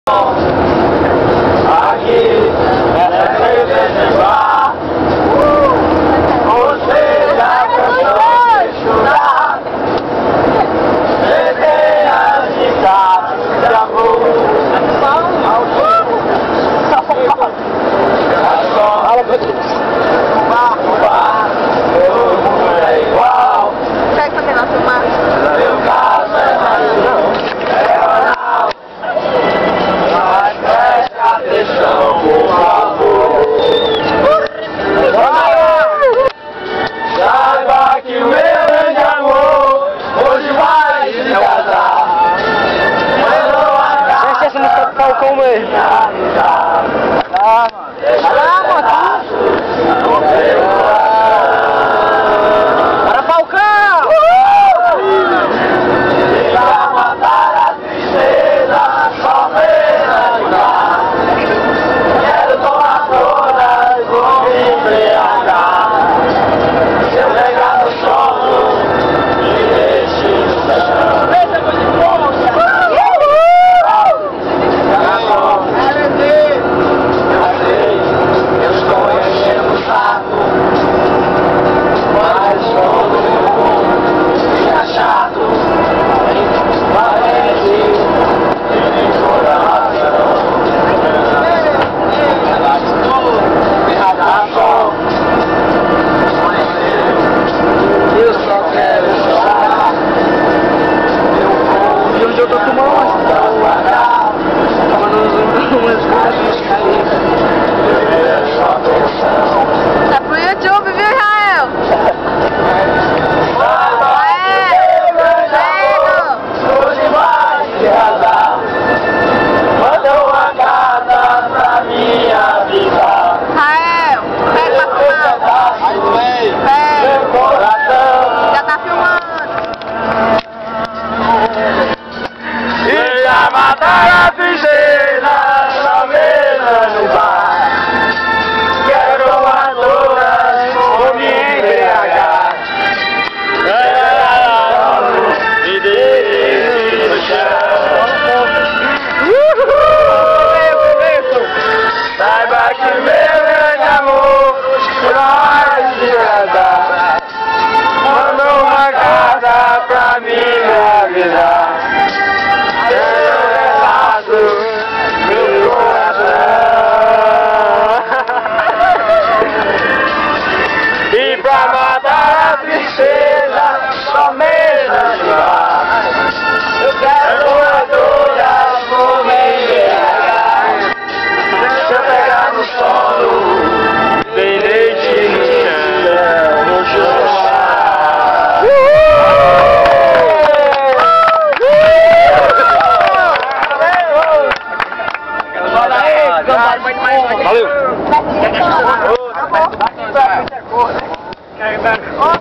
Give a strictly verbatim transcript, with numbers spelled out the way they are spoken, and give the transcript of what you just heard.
Aqui é representar. Você já cansou de chorar. Dezenas de casos de amor. Fala pra ti. Todo mundo é igual. Será que você não filmar? Meu caso é mais não. É oral. Mas preste atenção, por favor. Saiba que o meu grande amor hoje vai se casar. Mas não acaba. Deixa essa música do Falcão mesmo. Ah, mano. Ah, mano. Para Falcão! E pra matar a tristeza, só me quero tomar todas, vou me embriagar. Se eu pegar no sono, me deixe no chão. Eu sei, eu estou enchendo o saco, mas todo mundo fica chato. Parece que tem coração. Tá bom. Eu só quero chorar. Eu vou E onde eu tô tomando parar. umas umas Sua atenção. Tá pro YouTube, viu, Israel? Hoje vai se casar. Manda uma carta pra me avisar. Israel, pega pra filmar. Pega. Meu coração. Já tá filmando. E já mataram a tristeza na mesa no bar. Quero uma todas, vou me embriagar. Me deixe no chão. Saiba que meu grande amor vai se casar. Mandou uma carta pra mim me avisar. Meu coração. E pra matar a tristeza, somente lá. Eu quero uma dura, vou me embriagar. Deixa eu pegar no sono, bem leite no chão, no chão. Valeu! Acabou.